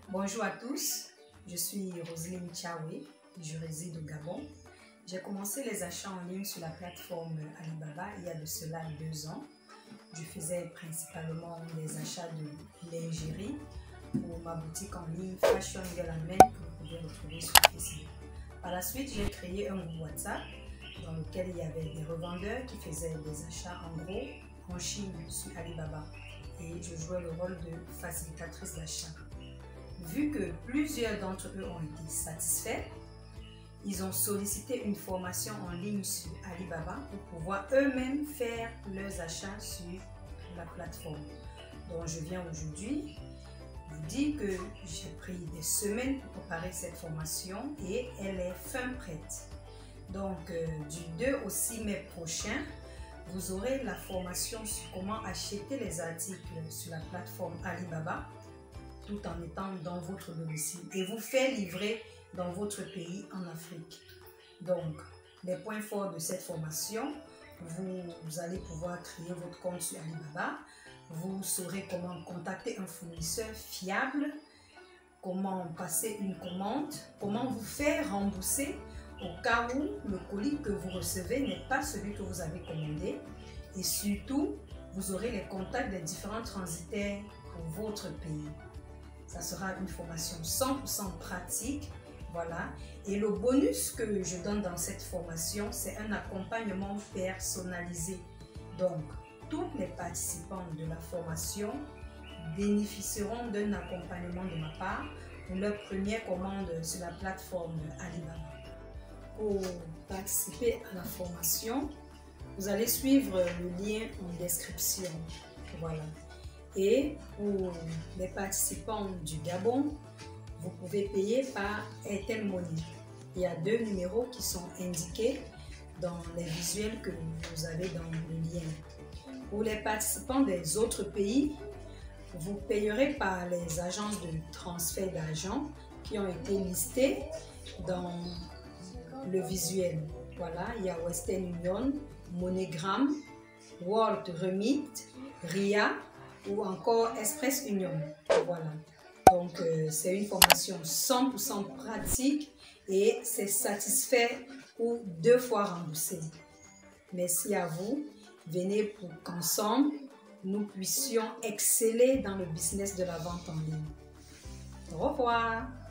Bonjour à tous, je suis Roselyne Tchaoué, je réside au Gabon. J'ai commencé les achats en ligne sur la plateforme Alibaba il y a de cela 2 ans. Je faisais principalement des achats de lingerie pour ma boutique en ligne Fashion Girl and Men que vous pouvez retrouver sur Facebook. Par la suite, j'ai créé un groupe WhatsApp dans lequel il y avait des revendeurs qui faisaient des achats en gros en Chine sur Alibaba et je jouais le rôle de facilitatrice d'achat. Vu que plusieurs d'entre eux ont été satisfaits, ils ont sollicité une formation en ligne sur Alibaba pour pouvoir eux-mêmes faire leurs achats sur la plateforme. Donc je viens aujourd'hui vous dire que j'ai pris des semaines pour préparer cette formation et elle est fin prête. Donc du 2 au 6 mai prochain, vous aurez la formation sur comment acheter les articles sur la plateforme Alibaba tout en étant dans votre domicile et vous faire livrer dans votre pays en Afrique. Donc, les points forts de cette formation, vous allez pouvoir créer votre compte sur Alibaba, vous saurez comment contacter un fournisseur fiable, comment passer une commande, comment vous faire rembourser au cas où le colis que vous recevez n'est pas celui que vous avez commandé et surtout, vous aurez les contacts des différents transitaires pour votre pays. Ça sera une formation 100% pratique, voilà. Et le bonus que je donne dans cette formation, c'est un accompagnement personnalisé. Donc, tous les participants de la formation bénéficieront d'un accompagnement de ma part pour leur première commande sur la plateforme Alibaba. Pour participer à la formation, vous allez suivre le lien en description, voilà. Et pour les participants du Gabon, vous pouvez payer par Airtel Money. Il y a 2 numéros qui sont indiqués dans les visuels que vous avez dans le lien. Pour les participants des autres pays, vous payerez par les agences de transfert d'argent qui ont été listées dans le visuel. Voilà, il y a Western Union, MoneyGram, World Remit, RIA, ou encore Express Union. Voilà. Donc, c'est une formation 100% pratique et c'est satisfait ou 2 fois remboursé. Merci à vous. Venez pour qu'ensemble, nous puissions exceller dans le business de la vente en ligne. Au revoir.